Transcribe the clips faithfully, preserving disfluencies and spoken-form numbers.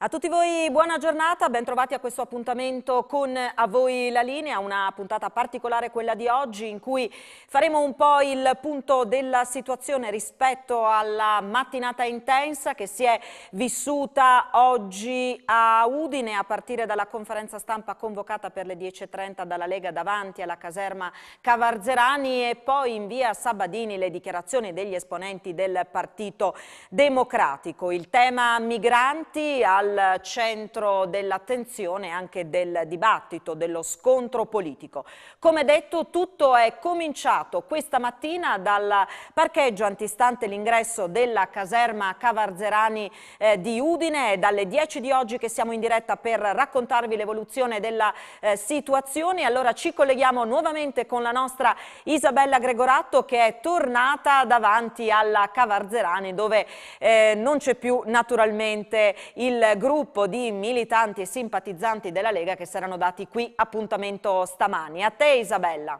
A tutti voi buona giornata, ben trovati a questo appuntamento con A Voi la Linea, una puntata particolare quella di oggi in cui faremo un po' il punto della situazione rispetto alla mattinata intensa che si è vissuta oggi a Udine a partire dalla conferenza stampa convocata per le dieci e trenta dalla Lega davanti alla caserma Cavarzerani e poi in via Sabadini le dichiarazioni degli esponenti del Partito Democratico. Il tema migranti al al centro dell'attenzione anche del dibattito, dello scontro politico. Come detto, tutto è cominciato questa mattina dal parcheggio antistante l'ingresso della caserma Cavarzerani eh, di Udine. È dalle dieci di oggi che siamo in diretta per raccontarvi l'evoluzione della eh, situazione. Allora ci colleghiamo nuovamente con la nostra Isabella Gregoratto che è tornata davanti alla Cavarzerani dove eh, non c'è più naturalmente il gruppo di militanti e simpatizzanti della Lega che si erano dati qui appuntamento stamani. A te Isabella.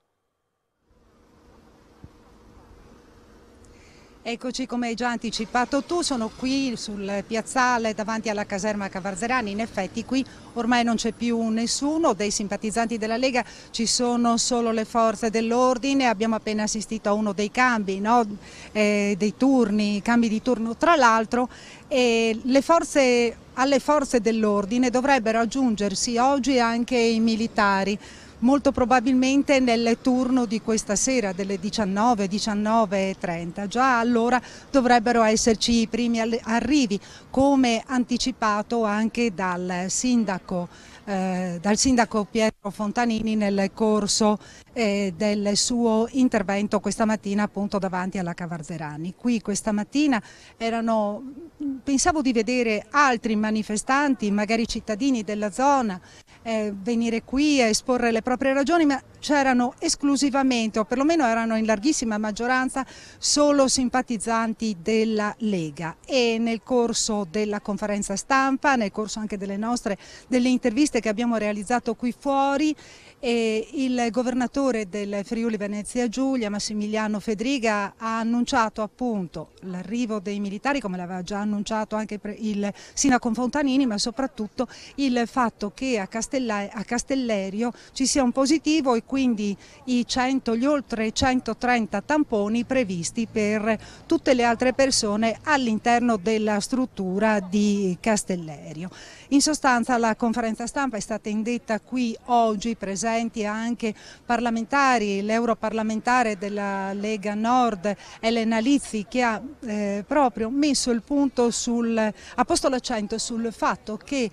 Eccoci, come hai già anticipato tu, sono qui sul piazzale davanti alla caserma Cavarzerani. In effetti qui ormai non c'è più nessuno dei simpatizzanti della Lega, ci sono solo le forze dell'ordine. Abbiamo appena assistito a uno dei cambi, no? eh, dei turni, cambi di turno tra l'altro, e le forze, alle forze dell'ordine dovrebbero aggiungersi oggi anche i militari. Molto probabilmente nel turno di questa sera delle diciannove, diciannove e trenta. Già allora dovrebbero esserci i primi arrivi, come anticipato anche dal sindaco, eh, dal sindaco Pietro Fontanini nel corso eh, del suo intervento questa mattina appunto davanti alla Cavarzerani. Qui questa mattina erano, pensavo di vedere altri manifestanti, magari cittadini della zona, Eh, venire qui a esporre le proprie ragioni, ma c'erano esclusivamente, o perlomeno erano in larghissima maggioranza, solo simpatizzanti della Lega. E nel corso della conferenza stampa, nel corso anche delle nostre, delle interviste che abbiamo realizzato qui fuori, e il governatore del Friuli Venezia Giulia, Massimiliano Fedriga, ha annunciato appunto l'arrivo dei militari, come l'aveva già annunciato anche il sindaco Fontanini, ma soprattutto il fatto che a, Castella, a Castellerio ci sia un positivo e quindi i cento, gli oltre centotrenta tamponi previsti per tutte le altre persone all'interno della struttura di Castellerio. In sostanza la conferenza stampa è stata indetta qui oggi, presenti anche parlamentari, l'europarlamentare della Lega Nord Elena Lizzi, che ha eh, proprio messo il punto sul, ha posto l'accento sul fatto che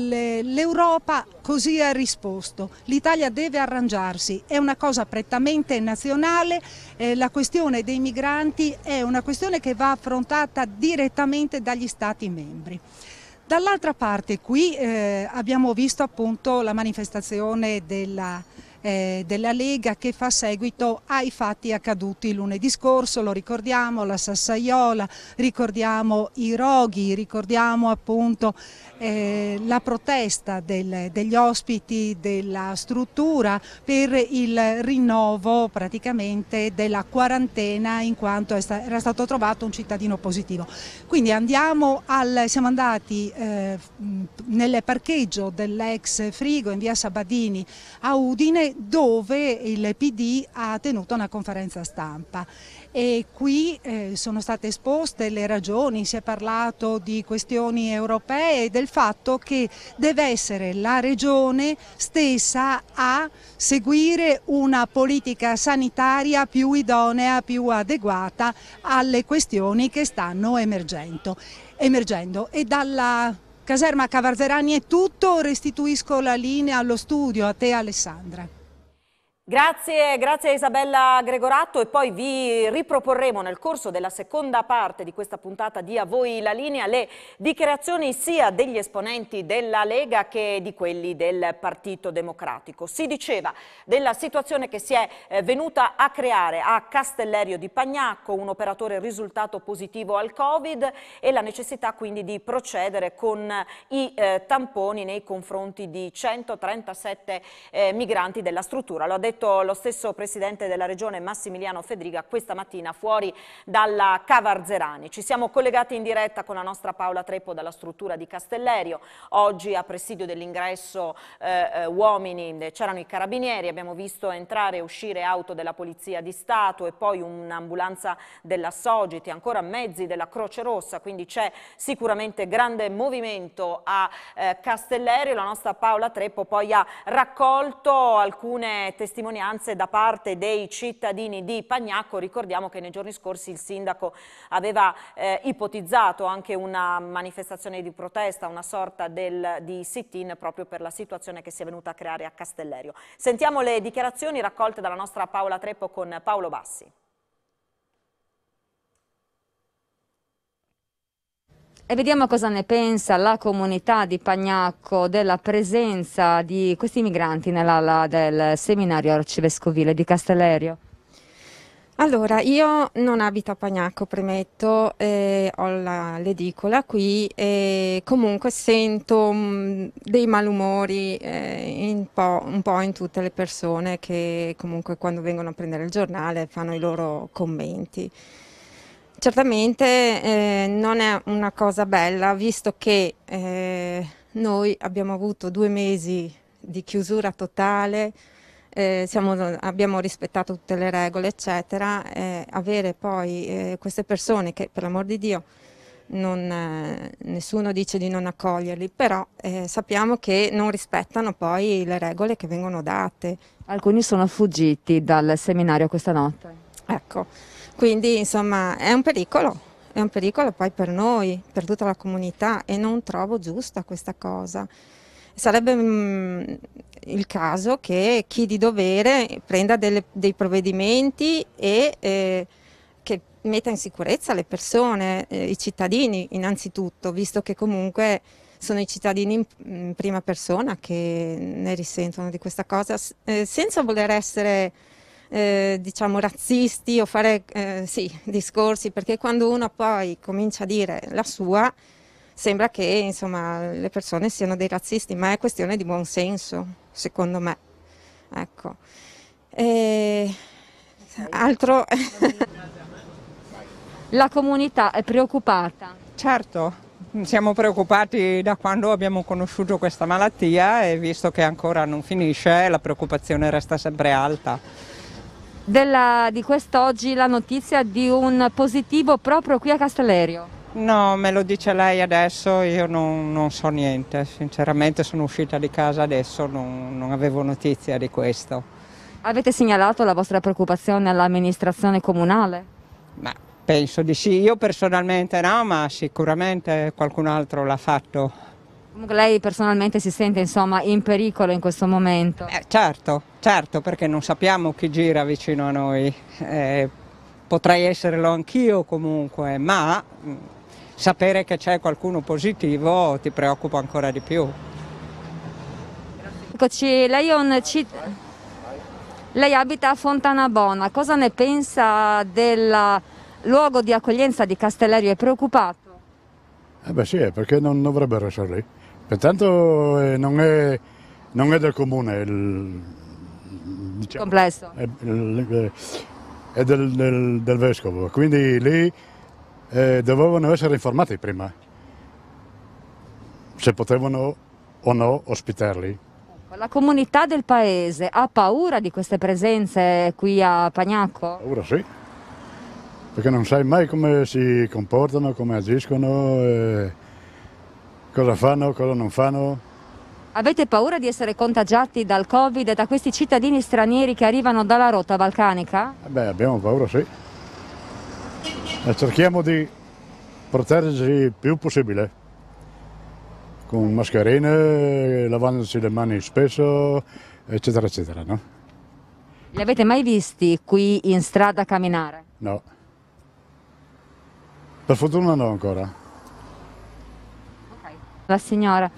l'Europa così ha risposto, l'Italia deve arrangiarsi, è una cosa prettamente nazionale, eh, la questione dei migranti è una questione che va affrontata direttamente dagli Stati membri. Dall'altra parte qui eh, abbiamo visto appunto la manifestazione della, eh, della Lega che fa seguito ai fatti accaduti lunedì scorso, lo ricordiamo, la Sassaiola, ricordiamo i roghi, ricordiamo appunto eh, la protesta del, degli ospiti della struttura per il rinnovo praticamente della quarantena in quanto era stato trovato un cittadino positivo. Quindi andiamo al, siamo andati eh, nel parcheggio dell'ex Frigo in via Sabadini a Udine dove il P D ha tenuto una conferenza stampa. E qui eh, sono state esposte le ragioni, si è parlato di questioni europee e del fatto che deve essere la Regione stessa a seguire una politica sanitaria più idonea, più adeguata alle questioni che stanno emergendo. emergendo. E dalla caserma Cavarzerani è tutto, restituisco la linea allo studio, a te Alessandra. Grazie, grazie a Isabella Gregoratto e poi vi riproporremo nel corso della seconda parte di questa puntata di A Voi la Linea le dichiarazioni sia degli esponenti della Lega che di quelli del Partito Democratico. Si diceva della situazione che si è venuta a creare a Castellerio di Pagnacco, un operatore risultato positivo al Covid e la necessità quindi di procedere con i eh, tamponi nei confronti di centotrentasette eh, migranti della struttura. Lo ha detto detto lo stesso Presidente della Regione Massimiliano Fedriga questa mattina fuori dalla Cavarzerani. Ci siamo collegati in diretta con la nostra Paola Treppo dalla struttura di Castellerio. Oggi a presidio dell'ingresso eh, uomini, c'erano i carabinieri, abbiamo visto entrare e uscire auto della Polizia di Stato e poi un'ambulanza della Sogiti, ancora mezzi della Croce Rossa, quindi c'è sicuramente grande movimento a eh, Castellerio. La nostra Paola Treppo poi ha raccolto alcune testimonianze da parte dei cittadini di Pagnacco. Ricordiamo che nei giorni scorsi il sindaco aveva eh, ipotizzato anche una manifestazione di protesta, una sorta del, di sit-in proprio per la situazione che si è venuta a creare a Castellerio. Sentiamo le dichiarazioni raccolte dalla nostra Paola Treppo con Paolo Bassi. E vediamo cosa ne pensa la comunità di Pagnacco della presenza di questi migranti nell'ala del seminario arcivescovile di Castellerio. Allora, io non abito a Pagnacco, premetto, eh, ho l'edicola qui e comunque sento mh, dei malumori eh, in po', un po' in tutte le persone che comunque quando vengono a prendere il giornale fanno i loro commenti. Certamente eh, non è una cosa bella, visto che eh, noi abbiamo avuto due mesi di chiusura totale, eh, siamo, abbiamo rispettato tutte le regole, eccetera, eh, avere poi eh, queste persone che, per l'amor di Dio, non, eh, nessuno dice di non accoglierli, però eh, sappiamo che non rispettano poi le regole che vengono date. Alcuni sono fuggiti dal seminario questa notte. Ecco. Quindi insomma è un pericolo, è un pericolo poi per noi, per tutta la comunità e non trovo giusta questa cosa. Sarebbe mh, il caso che chi di dovere prenda delle, dei provvedimenti e eh, che metta in sicurezza le persone, eh, i cittadini innanzitutto, visto che comunque sono i cittadini in, in prima persona che ne risentono di questa cosa, eh, senza voler essere Eh, diciamo razzisti o fare eh, sì, discorsi, perché quando uno poi comincia a dire la sua sembra che insomma le persone siano dei razzisti, ma è questione di buon senso secondo me, ecco. E... altro. La comunità è preoccupata. Certo, siamo preoccupati da quando abbiamo conosciuto questa malattia e visto che ancora non finisce la preoccupazione resta sempre alta. Della, di quest'oggi la notizia di un positivo proprio qui a Castellerio. No, me lo dice lei adesso, io non, non so niente, sinceramente sono uscita di casa adesso, non, non avevo notizia di questo. Avete segnalato la vostra preoccupazione all'amministrazione comunale? Ma penso di sì, io personalmente no, ma sicuramente qualcun altro l'ha fatto. Comunque lei personalmente si sente insomma in pericolo in questo momento? Eh, certo, certo, perché non sappiamo chi gira vicino a noi, eh, potrei esserlo anch'io comunque, ma mh, sapere che c'è qualcuno positivo ti preoccupa ancora di più. Eccoci, lei, è un cit... lei abita a Fontanabona, cosa ne pensa del luogo di accoglienza di Castellerio? È preoccupato? Eh beh sì, perché non dovrebbero essere lì. Pertanto eh, non, è, non è del comune, il, diciamo, complesso. È, è del, del, del vescovo, quindi lì eh, dovevano essere informati prima, se potevano o no ospitarli. La comunità del paese ha paura di queste presenze qui a Pagnacco? Paura sì, perché non sai mai come si comportano, come agiscono. Eh, Cosa fanno, cosa non fanno? Avete paura di essere contagiati dal Covid da questi cittadini stranieri che arrivano dalla rotta balcanica? Eh beh, abbiamo paura, sì. E cerchiamo di proteggerci il più possibile, con mascherine, lavandoci le mani spesso, eccetera, eccetera, no? Li avete mai visti qui in strada camminare? No. Per fortuna no ancora. La signora,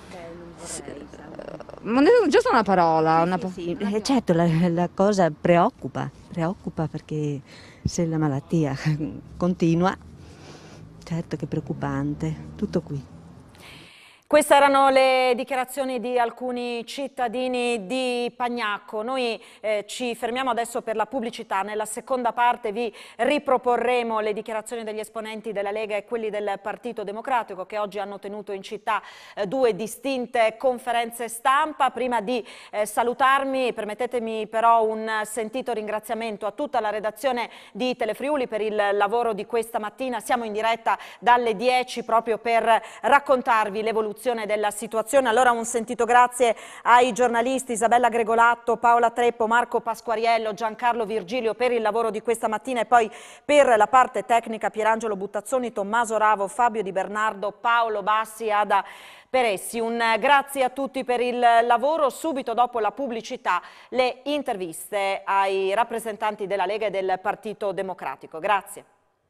ma giusto una parola. Una... Sì, sì, certo la, la cosa preoccupa, preoccupa perché se la malattia continua, certo che è preoccupante, tutto qui. Queste erano le dichiarazioni di alcuni cittadini di Pagnacco. Noi eh, ci fermiamo adesso per la pubblicità. Nella seconda parte vi riproporremo le dichiarazioni degli esponenti della Lega e quelli del Partito Democratico, che oggi hanno tenuto in città eh, due distinte conferenze stampa. Prima di eh, salutarmi, permettetemi però un sentito ringraziamento a tutta la redazione di Telefriuli per il lavoro di questa mattina. Siamo in diretta dalle dieci proprio per raccontarvi l'evoluzione della situazione. Allora un sentito grazie ai giornalisti Isabella Gregolatto, Paola Treppo, Marco Pasquariello, Giancarlo Virgilio per il lavoro di questa mattina, e poi per la parte tecnica Pierangelo Buttazzoni, Tommaso Ravo, Fabio Di Bernardo, Paolo Bassi e Ada Peressi. Un grazie a tutti per il lavoro. Subito dopo la pubblicità le interviste ai rappresentanti della Lega e del Partito Democratico. Grazie.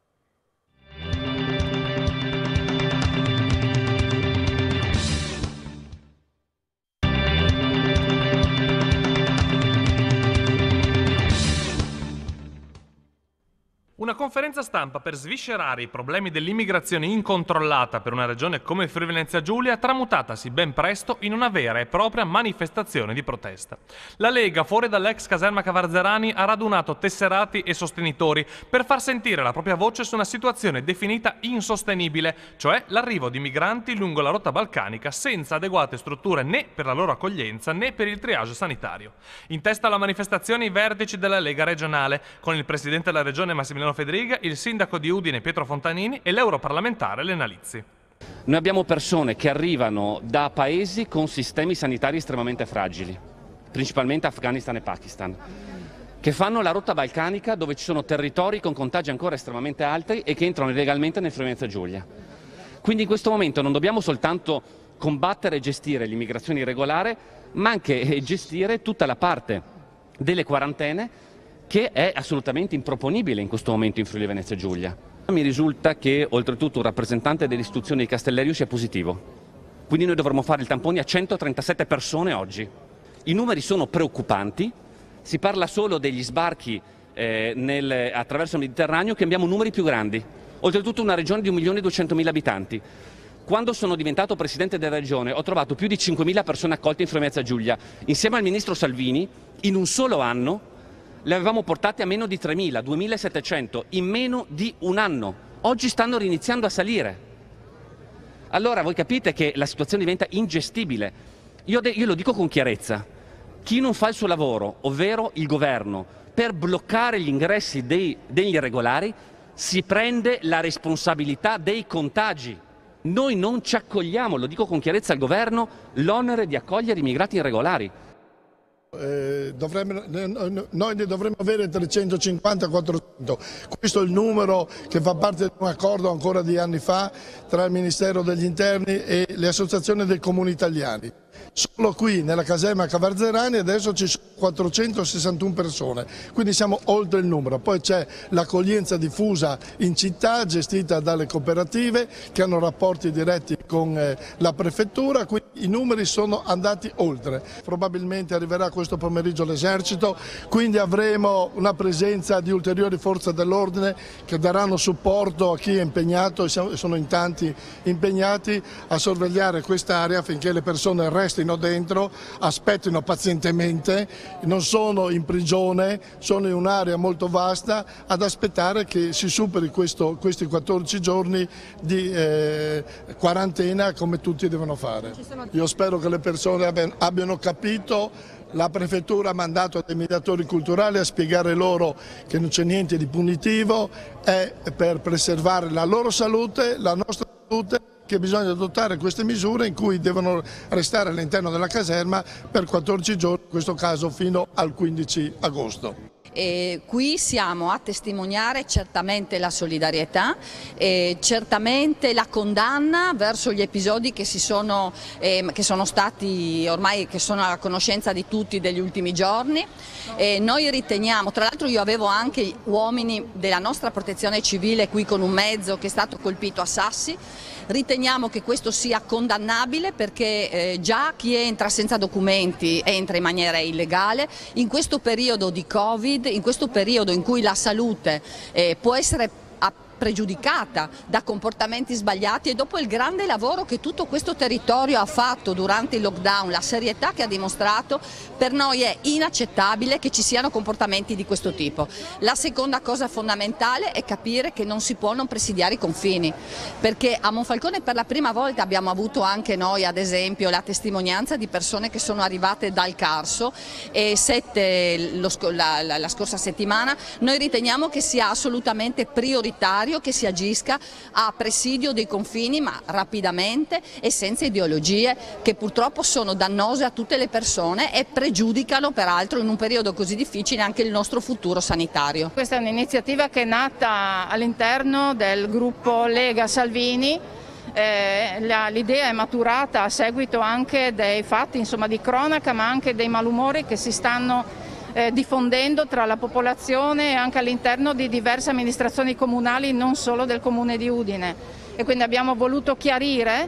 Una conferenza stampa per sviscerare i problemi dell'immigrazione incontrollata per una regione come il Friuli Venezia Giulia, tramutatasi ben presto in una vera e propria manifestazione di protesta. La Lega, fuori dall'ex caserma Cavarzerani, ha radunato tesserati e sostenitori per far sentire la propria voce su una situazione definita insostenibile, cioè l'arrivo di migranti lungo la rotta balcanica senza adeguate strutture né per la loro accoglienza né per il triage sanitario. In testa alla manifestazione i vertici della Lega regionale, con il presidente della regione Massimiliano Fedriga, il sindaco di Udine Pietro Fontanini e l'europarlamentare Lena Lizzi. Noi abbiamo persone che arrivano da paesi con sistemi sanitari estremamente fragili, principalmente Afghanistan e Pakistan, che fanno la rotta balcanica dove ci sono territori con contagi ancora estremamente alti e che entrano illegalmente nel Friuli Venezia Giulia. Quindi in questo momento non dobbiamo soltanto combattere e gestire l'immigrazione irregolare, ma anche gestire tutta la parte delle quarantene, che è assolutamente improponibile in questo momento in Friuli Venezia Giulia. Mi risulta che oltretutto un rappresentante dell'istituzione di Castellerio sia positivo, quindi noi dovremmo fare il tampone a centotrentasette persone oggi. I numeri sono preoccupanti, si parla solo degli sbarchi eh, nel, attraverso il Mediterraneo, che abbiamo numeri più grandi, oltretutto una regione di un milione e duecentomila abitanti. Quando sono diventato presidente della regione ho trovato più di cinquemila persone accolte in Friuli Venezia Giulia. Insieme al ministro Salvini, in un solo anno, le avevamo portate a meno di tremila, duemilasettecento, in meno di un anno. Oggi stanno riniziando a salire. Allora voi capite che la situazione diventa ingestibile. Io, io lo dico con chiarezza. Chi non fa il suo lavoro, ovvero il governo, per bloccare gli ingressi dei, degli irregolari, si prende la responsabilità dei contagi. Noi non ci accogliamo, lo dico con chiarezza al governo, l'onere di accogliere i immigrati irregolari. Eh, dovremmo, noi ne dovremmo avere trecentocinquanta quattrocento, questo è il numero che fa parte di un accordo ancora di anni fa tra il Ministero degli Interni e le associazioni dei comuni italiani. Solo qui nella caserma Cavarzerani adesso ci sono quattrocentosessantuno persone, quindi siamo oltre il numero. Poi c'è l'accoglienza diffusa in città gestita dalle cooperative che hanno rapporti diretti con eh, la prefettura, quindi i numeri sono andati oltre. Probabilmente arriverà questo pomeriggio l'esercito, quindi avremo una presenza di ulteriori forze dell'ordine che daranno supporto a chi è impegnato, e sono in tanti impegnati a sorvegliare quest'area affinché le persone restino dentro, aspettino pazientemente, non sono in prigione, sono in un'area molto vasta ad aspettare che si superi questo, questi quattordici giorni di eh, quarantena come tutti devono fare. Io spero che le persone abbiano capito. La prefettura ha mandato dei mediatori culturali a spiegare loro che non c'è niente di punitivo, è per preservare la loro salute, la nostra salute, che bisogna adottare queste misure in cui devono restare all'interno della caserma per quattordici giorni, in questo caso fino al quindici agosto. E qui siamo a testimoniare certamente la solidarietà, e certamente la condanna verso gli episodi che, si sono, eh, che sono stati ormai che sono alla conoscenza di tutti degli ultimi giorni. E noi riteniamo, tra l'altro io avevo anche uomini della nostra protezione civile qui con un mezzo che è stato colpito a sassi. Riteniamo che questo sia condannabile perché eh, già chi entra senza documenti entra in maniera illegale. In questo periodo di Covid, in questo periodo in cui la salute eh, può essere pregiudicata da comportamenti sbagliati, e dopo il grande lavoro che tutto questo territorio ha fatto durante il lockdown, la serietà che ha dimostrato, per noi è inaccettabile che ci siano comportamenti di questo tipo. La seconda cosa fondamentale è capire che non si può non presidiare i confini, perché a Monfalcone per la prima volta abbiamo avuto anche noi, ad esempio, la testimonianza di persone che sono arrivate dal Carso e sette lo, la, la, la scorsa settimana. Noi riteniamo che sia assolutamente prioritario che si agisca a presidio dei confini, ma rapidamente e senza ideologie che purtroppo sono dannose a tutte le persone e pregiudicano peraltro in un periodo così difficile anche il nostro futuro sanitario. Questa è un'iniziativa che è nata all'interno del gruppo Lega Salvini. Eh, l'idea è maturata a seguito anche dei fatti, insomma, di cronaca, ma anche dei malumori che si stanno eh, diffondendo tra la popolazione e anche all'interno di diverse amministrazioni comunali, non solo del comune di Udine. E quindi abbiamo voluto chiarire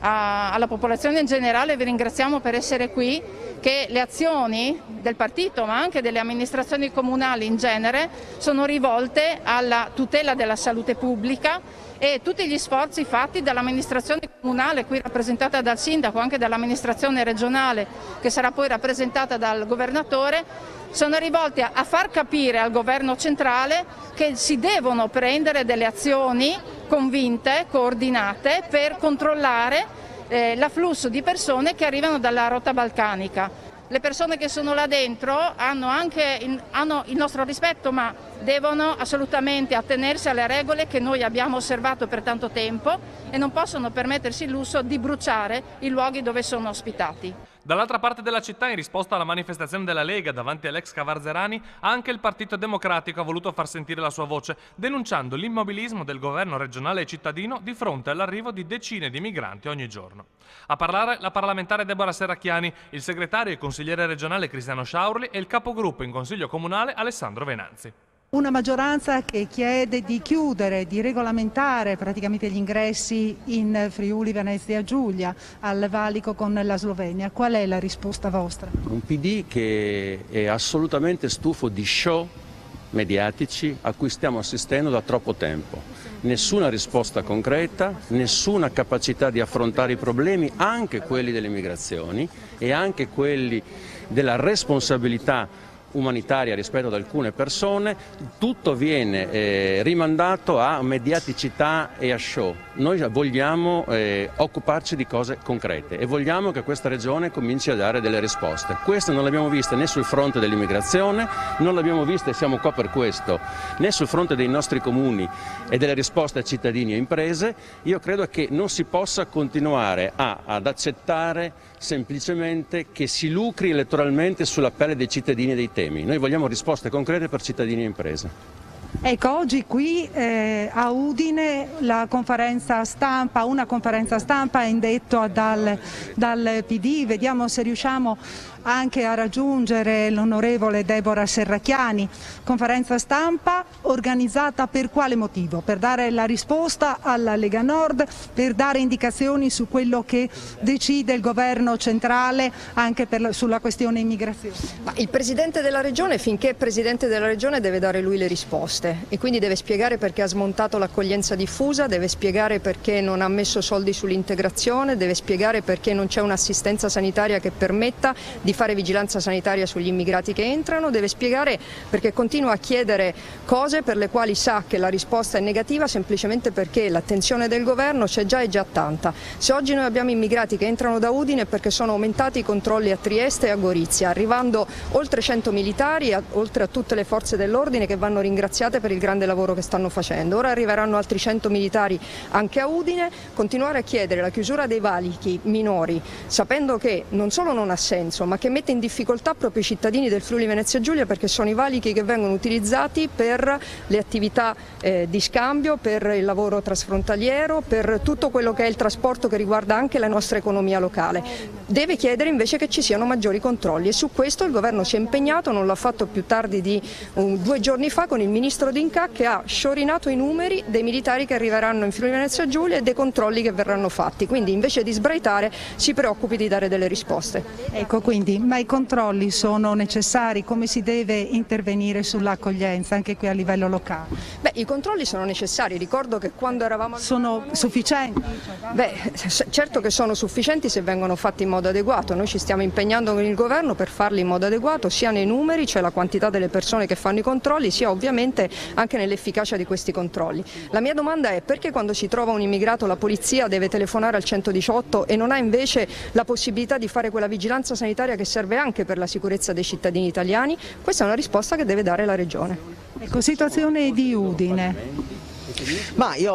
a, alla popolazione in generale, vi ringraziamo per essere qui, che le azioni del partito ma anche delle amministrazioni comunali in genere sono rivolte alla tutela della salute pubblica, e tutti gli sforzi fatti dall'amministrazione comunale, qui rappresentata dal sindaco, anche dall'amministrazione regionale che sarà poi rappresentata dal governatore, sono rivolti a far capire al governo centrale che si devono prendere delle azioni convinte, coordinate, per controllare eh, l'afflusso di persone che arrivano dalla rotta balcanica. Le persone che sono là dentro hanno anche il, hanno il nostro rispetto, ma devono assolutamente attenersi alle regole che noi abbiamo osservato per tanto tempo e non possono permettersi il lusso di bruciare i luoghi dove sono ospitati. Dall'altra parte della città, in risposta alla manifestazione della Lega davanti all'ex Cavarzerani, anche il Partito Democratico ha voluto far sentire la sua voce, denunciando l'immobilismo del governo regionale e cittadino di fronte all'arrivo di decine di migranti ogni giorno. A parlare la parlamentare Deborah Serracchiani, il segretario e consigliere regionale Cristiano Sciaurli e il capogruppo in Consiglio Comunale Alessandro Venanzi. Una maggioranza che chiede di chiudere, di regolamentare praticamente gli ingressi in Friuli Venezia Giulia, al valico con la Slovenia. Qual è la risposta vostra? Un P D che è assolutamente stufo di show mediatici a cui stiamo assistendo da troppo tempo. Nessuna risposta concreta, nessuna capacità di affrontare i problemi, anche quelli delle migrazioni e anche quelli della responsabilità umanitaria rispetto ad alcune persone. Tutto viene eh, rimandato a mediaticità e a show. Noi vogliamo eh, occuparci di cose concrete e vogliamo che questa regione cominci a dare delle risposte. Queste non le abbiamo viste né sul fronte dell'immigrazione, non le abbiamo viste, e siamo qua per questo, né sul fronte dei nostri comuni e delle risposte a cittadini e imprese. Io credo che non si possa continuare a, ad accettare semplicemente che si lucri elettoralmente sulla pelle dei cittadini e dei temi. Noi vogliamo risposte concrete per cittadini e imprese. Ecco, oggi qui eh, a Udine la conferenza stampa, una conferenza stampa indetta dal, dal P D, vediamo se riusciamo anche a raggiungere l'onorevole Deborah Serracchiani. Conferenza stampa organizzata per quale motivo? Per dare la risposta alla Lega Nord, per dare indicazioni su quello che decide il governo centrale anche per, sulla questione immigrazione. Ma il Presidente della Regione, finché è Presidente della Regione, deve dare lui le risposte e quindi deve spiegare perché ha smontato l'accoglienza diffusa, deve spiegare perché non ha messo soldi sull'integrazione, deve spiegare perché non c'è un'assistenza sanitaria che permetta di fare vigilanza sanitaria sugli immigrati che entrano, deve spiegare perché continua a chiedere cose per le quali sa che la risposta è negativa semplicemente perché l'attenzione del governo c'è già e già tanta. Se oggi noi abbiamo immigrati che entrano da Udine è perché sono aumentati i controlli a Trieste e a Gorizia, arrivando oltre cento militari, a, oltre a tutte le forze dell'ordine che vanno ringraziate per il grande lavoro che stanno facendo. Ora arriveranno altri cento militari anche a Udine. Continuare a chiedere la chiusura dei valichi minori, sapendo che non solo non ha senso, ma che mette in difficoltà proprio i cittadini del Friuli Venezia Giulia, perché sono i valichi che vengono utilizzati per le attività eh, di scambio, per il lavoro trasfrontaliero, per tutto quello che è il trasporto che riguarda anche la nostra economia locale. Deve chiedere invece che ci siano maggiori controlli e su questo il governo si è impegnato, non l'ha fatto più tardi di um, due giorni fa con il ministro ministro D'Incà che ha sciorinato i numeri dei militari che arriveranno in Friuli Venezia Giulia e dei controlli che verranno fatti, quindi invece di sbraitare si preoccupi di dare delle risposte. Ecco, quindi, ma i controlli sono necessari? Come si deve intervenire sull'accoglienza anche qui a livello locale? Beh, i controlli sono necessari, ricordo che quando eravamo... Sono sufficienti? Beh, certo che sono sufficienti se vengono fatti in modo adeguato, noi ci stiamo impegnando con il governo per farli in modo adeguato sia nei numeri, cioè la quantità delle persone che fanno i controlli, sia ovviamente anche nell'efficacia di questi controlli. La mia domanda è: perché quando si trova un immigrato la polizia deve telefonare al centodiciotto e non ha invece la possibilità di fare quella vigilanza sanitaria che serve anche per la sicurezza dei cittadini italiani? Questa è una risposta che deve dare la Regione. Ecco, situazione di Udine. Ma io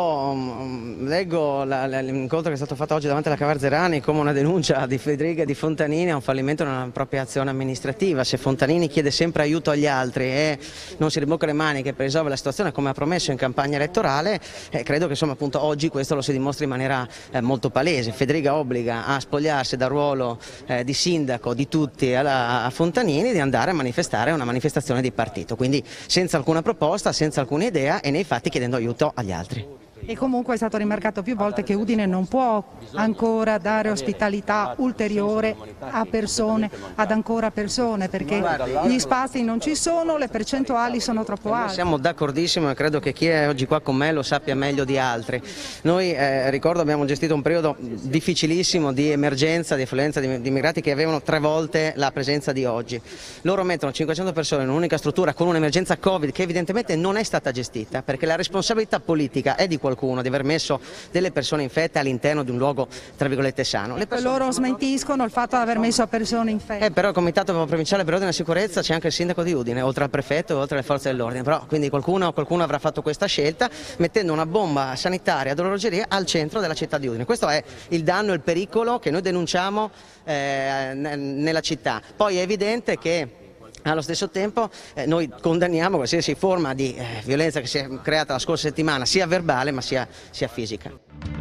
um, leggo l'incontro che è stato fatto oggi davanti alla Cavarzerani come una denuncia di Federica e di Fontanini a un fallimento nella propria azione amministrativa. Se Fontanini chiede sempre aiuto agli altri e non si ribocca le maniche per risolvere la situazione come ha promesso in campagna elettorale, eh, credo che insomma appunto oggi questo lo si dimostra in maniera eh, molto palese. Federica obbliga a spogliarsi dal ruolo eh, di sindaco di tutti alla, a Fontanini di andare a manifestare una manifestazione di partito, quindi senza alcuna proposta, senza alcuna idea e nei fatti chiedendo aiuto agli altri. E comunque è stato rimarcato più volte che Udine non può ancora dare ospitalità ulteriore a persone, ad ancora persone, perché gli spazi non ci sono, le percentuali sono troppo alte. Siamo d'accordissimo e credo che chi è oggi qua con me lo sappia meglio di altri. Noi eh, ricordo abbiamo gestito un periodo difficilissimo di emergenza, di affluenza di, di immigrati che avevano tre volte la presenza di oggi. Loro mettono cinquecento persone in un'unica struttura con un'emergenza Covid che evidentemente non è stata gestita, perché la responsabilità politica è di qualcuno di aver messo delle persone infette all'interno di un luogo tra virgolette sano. Le persone... Loro smentiscono il fatto di aver messo persone infette. Eh, però il Comitato Provinciale per l'Ordine e la Sicurezza c'è anche il sindaco di Udine, oltre al prefetto e oltre alle forze dell'ordine, però quindi qualcuno, qualcuno avrà fatto questa scelta mettendo una bomba sanitaria ad orologeria al centro della città di Udine. Questo è il danno e il pericolo che noi denunciamo eh, nella città. Poi è evidente che allo stesso tempo eh, noi condanniamo qualsiasi forma di eh, violenza che si è creata la scorsa settimana, sia verbale ma sia, sia fisica.